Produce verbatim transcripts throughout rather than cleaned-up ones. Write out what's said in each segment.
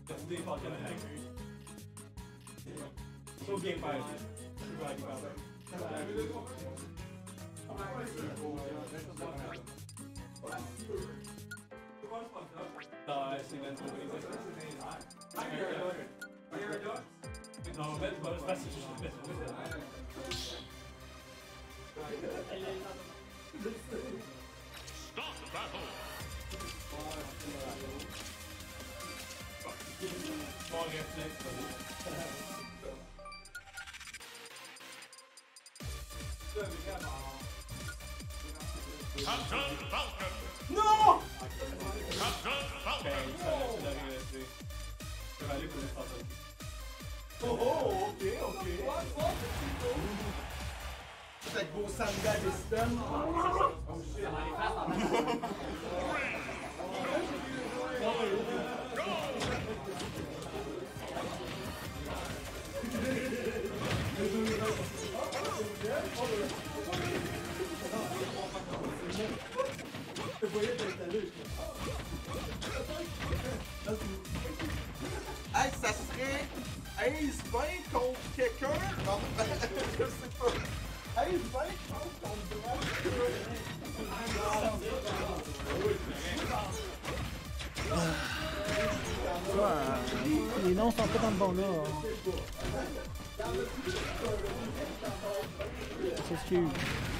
So game five. No, actually, that's what No, that's what it's Stop battle! Small against next. Captain Falcon! No! Captain Falcon! Oh, oh, ok, ok. C'est avec vos sandales de stun. Oh shit. Hey, ça serait Ace vingt contre quelqu'un? Non, je sais pas. Ace vingt contre Ouais, les noms sont pas dans le bon là. S'excuse.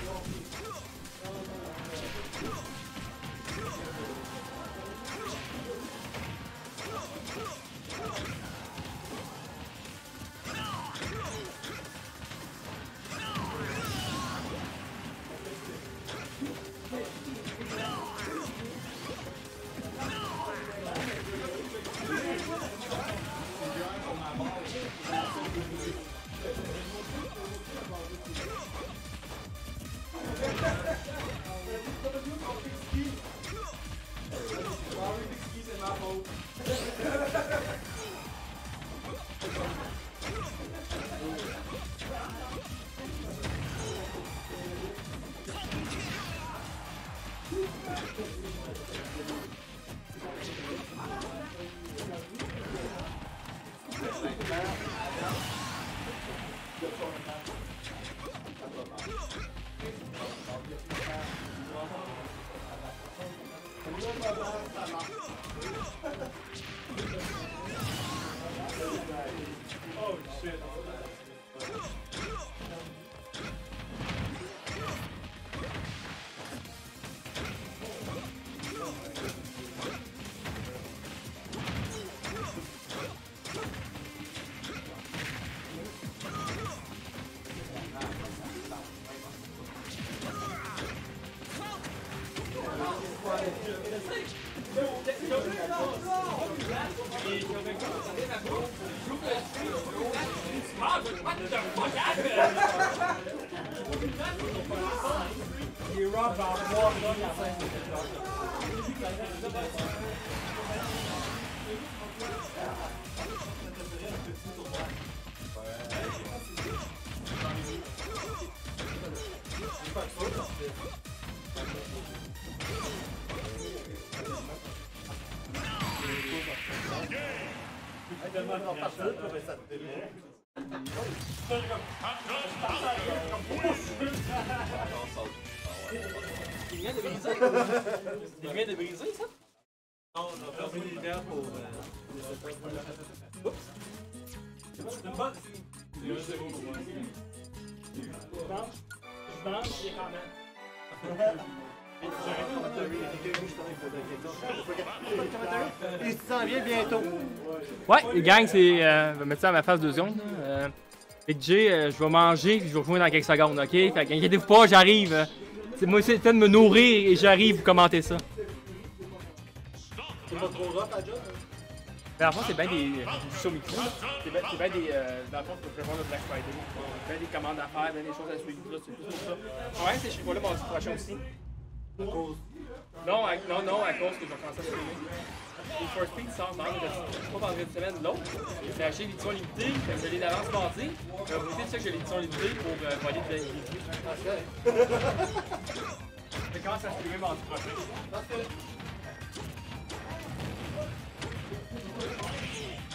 Oh shit. Il est rough dans le bois, là, il y a plein Il vient de briser? Il vient de briser, ça? Non, on a fermé les verres pour... Oups! C'est une bonne signe. C'est un zéro pour moi. Je pense, je pense, il est quand même. Il s'en vient bientôt. Ouais, les gangs, c'est. Euh, je vais mettre ça à ma face de zone. Euh, Big J, euh, je vais manger puis je vais revenir dans quelques secondes, ok? Fait qu'inquiétez-vous pas, j'arrive. C'est moi, c'est le temps de me nourrir et j'arrive, vous commentez ça. C'est pas trop rough à job? Mais en fond, c'est bien des. Sur micro, c'est bien, bien des. Euh, dans le fond, pour prévoir le Black Friday. Bien des commandes à faire, bien des choses à suivre. Là, c'est plus pour ça. Ouais, c'est je suis pas là mardi prochain aussi. Non, à, non, non, à cause que je vais commencer à streamer. Le First Speed sort dans le pas vendredi de semaine, l'autre. J'ai acheté l'édition limitée, fait que je l'ai d'avance mardi. Mais vous savez que j'ai l'édition limitée pour euh, voler de la limitée. Je commence à streamer mardi prochain.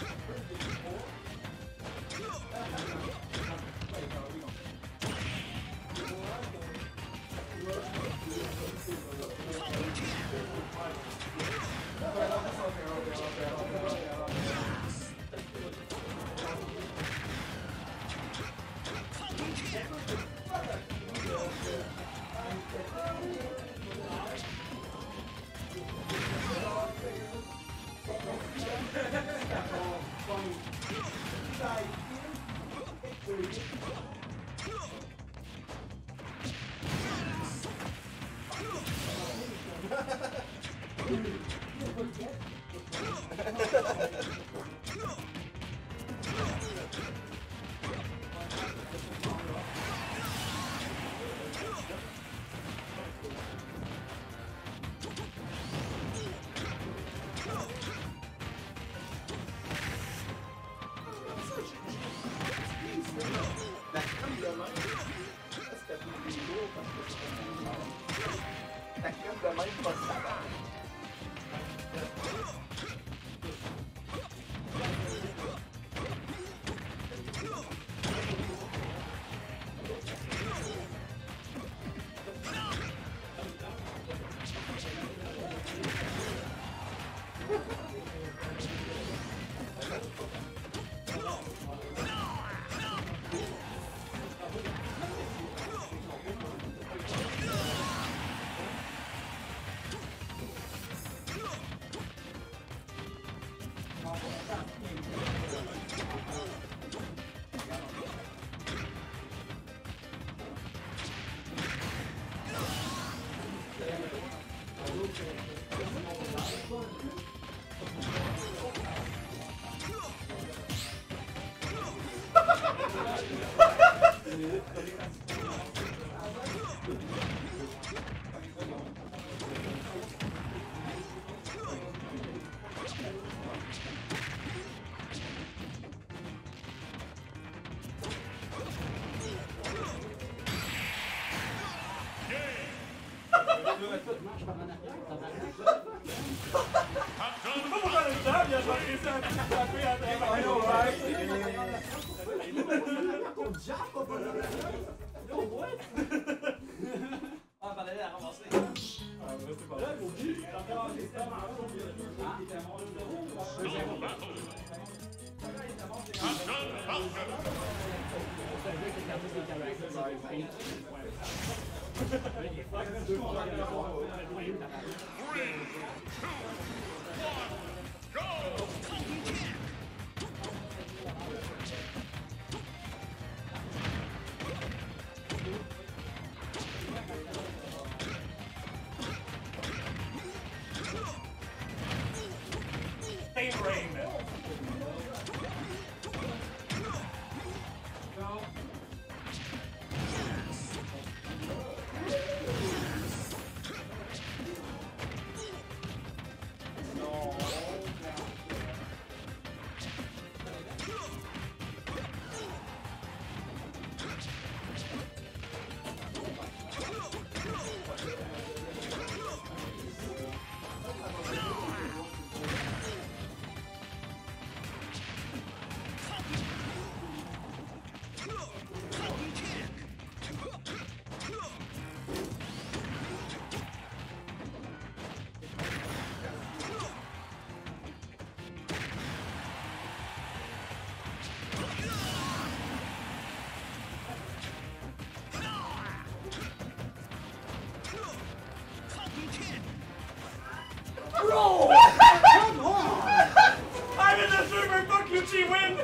Bro! Come on! I'm in the super Fukuchi win!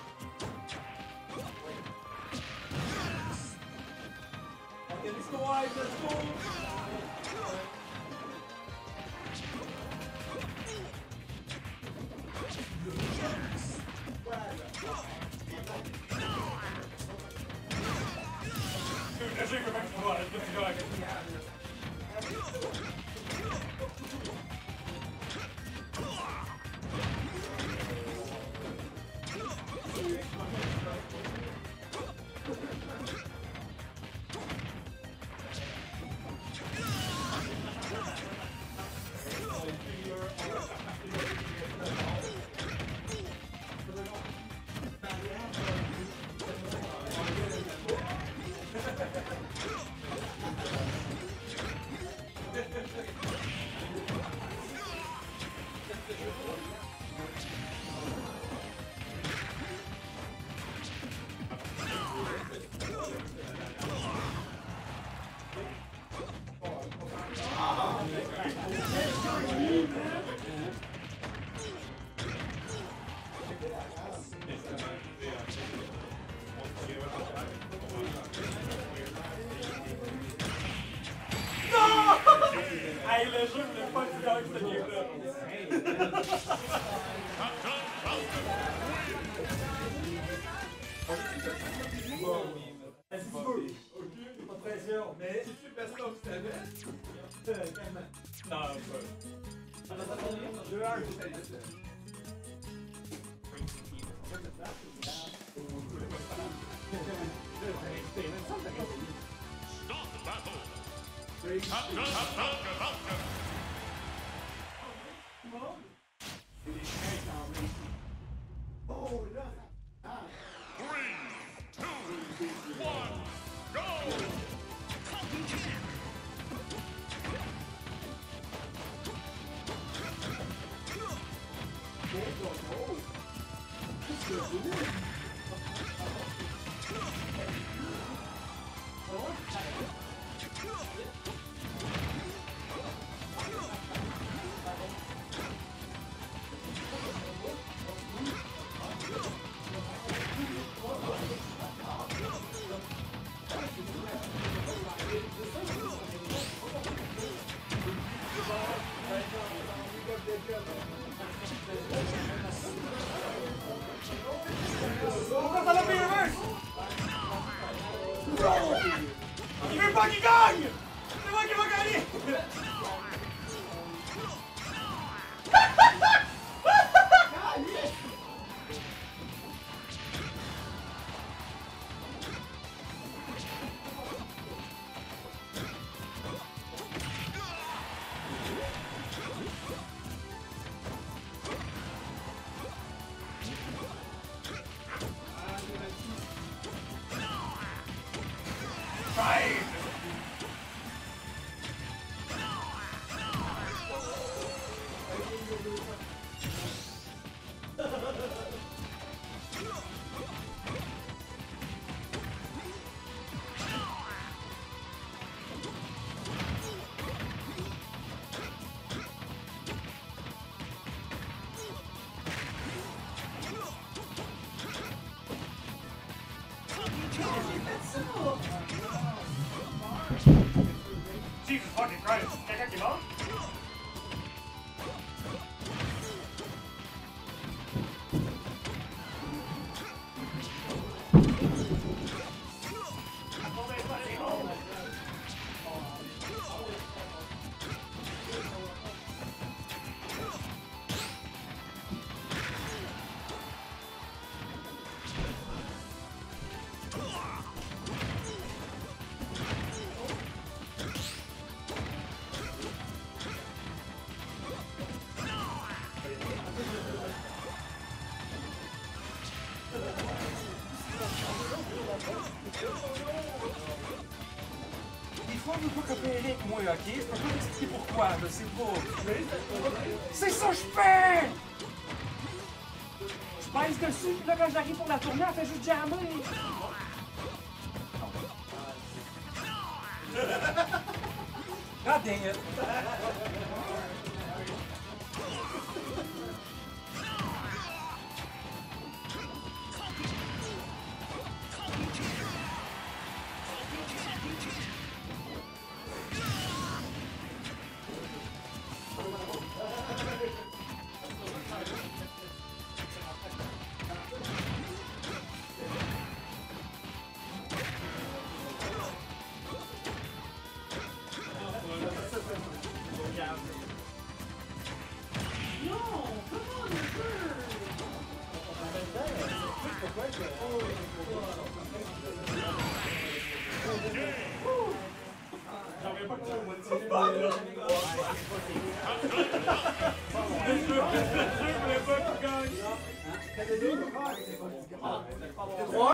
Okay, let's go wide, let's go! Dude, let's take it back to the water, let's go again. Hey, le jeu voulait pas que tu gagnes cette game-là. Vas-y, tu peux. Ok, pas de pression. Mais si tu le passes comme tu t'avais, non, pas. deux un, Stop the battle! Captain Falcon! Pourquoi ça l'a fait reverse? Il veut pas qu'il gagne! C'est moi qui va gagner! Jesus fucking Christ! Quelqu'un qui est mort? Des fois, on ne veut pas coopérer avec moi, ok? Je peux pas t'expliquer pourquoi, je sais pas. C'est ça que je fais! Je pèse dessus, puis là, quand j'arrive pour la tournée, elle fait juste jammer. God dang it! Je voulais pas qu'il gagne.